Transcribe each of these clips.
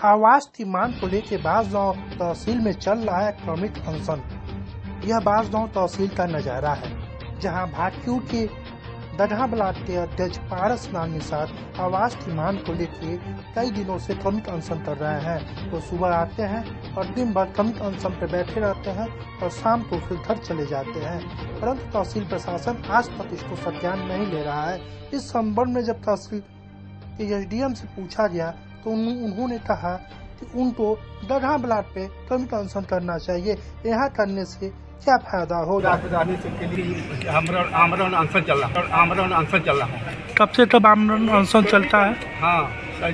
आवास की मांग को लेकर बांसगांव तहसील में चल रहा है क्रमिक अनशन। यह बांसगांव तहसील का नजारा है, जहां भाटियों के दढ़ा ब्लॉक के अध्यक्ष पारस नाम निषाद आवास की मांग को लेकर कई दिनों से क्रमिक अनशन कर रहे हैं। वो सुबह आते हैं और दिन भर क्रमिक अनशन पर बैठे रहते हैं और शाम को फिर घर चले जाते हैं, परंतु तहसील प्रशासन आज तक इसको संज्ञान नहीं ले रहा है। इस संबंध में जब तहसील के एसडीएम से पूछा गया तो उन्होंने कहा कि उनको दढ़ा ब्लॉक पे क्रमिक अनशन करना चाहिए। यहाँ करने से क्या फायदा होगा? आमरण अनशन चल रहा है। कब से तब आमरण अनशन चलता है? हाँ,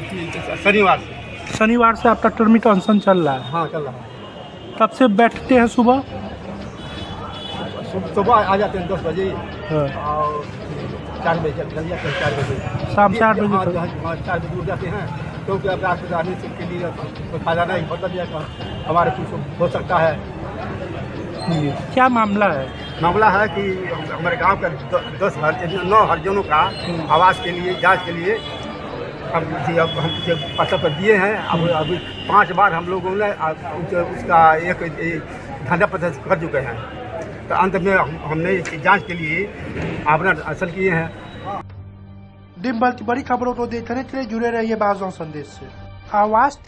शनिवार से आपका क्रमिक अनशन चल रहा है? हाँ, चल रहा है। कब से बैठते हैं? सुबह आ जाते हैं 10 बजे और 4 बजे चल जाते हैं। 4 बजे शाम 4 बजे हाँ, 4 बजे उठ जाते हैं। क्योंकि अब राजप्रधानी के लिए कोई फायदा नहीं होता, हमारे कुछ हो सकता है। क्या मामला है? मामला है कि हमारे गांव का 9 हरिजनों का आवास के लिए जांच के लिए हम पत्र पर दिए हैं। अब अभी 5 बार हम लोगों ने उसका एक धंधा पत्र कर चुके हैं, तो अंत में हमने जांच के लिए आवेदन हासिल किए हैं। दिन भर की बड़ी खबरों को देखने के लिए जुड़े रहिए बांसगांव संदेश से। आवास